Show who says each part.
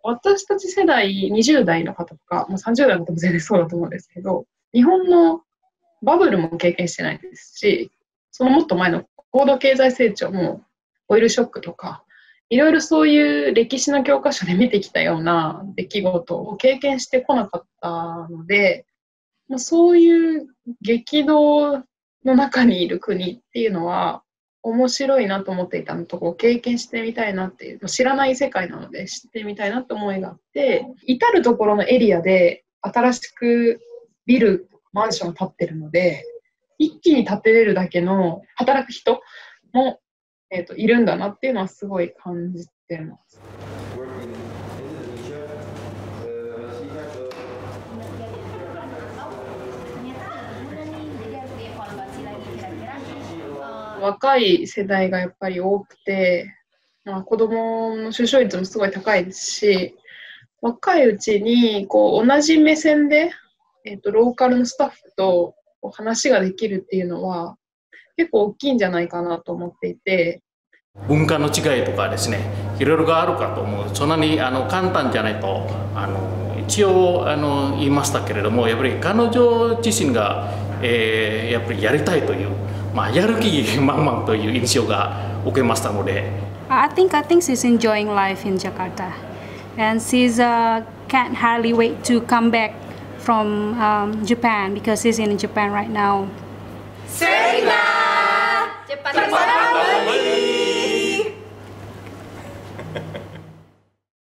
Speaker 1: 私たち世代、20代の方とか、30代の方も全然そうだと思うんですけど、日本のバブルも経験してないですし、そのもっと前の高度経済成長も、オイルショックとか、いろいろそういう歴史の教科書で見てきたような出来事を経験してこなかったので、そういう激動の中にいる国っていうのは面白いなと思っていたのとこを経験してみたいなっていう、知らない世界なので知ってみたいなって思いがあって、至るところのエリアで新しくビル、マンション建ってるので、一気に建てれるだけの働く人も、いるんだなっていうのはすごい感じてます。若い世代がやっぱり多くて、子供の出生率もすごい高いですし、若いうちにこう同じ目線で、ローカルのスタッフと話ができるっていうのは結構大きいんじゃないかなと思っていて。
Speaker 2: 文化の違いとかですね、いろいろがあるかと思う。そんなに簡単じゃないと一応言いましたけれども、やっぱり彼女自身が、やっぱりやりたいという、やる気満々という印象が受けましたので。
Speaker 3: I think she's enjoying life in Jakarta, and she's can't hardly wait to come back from Japan because she's in Japan right now.
Speaker 4: Serena!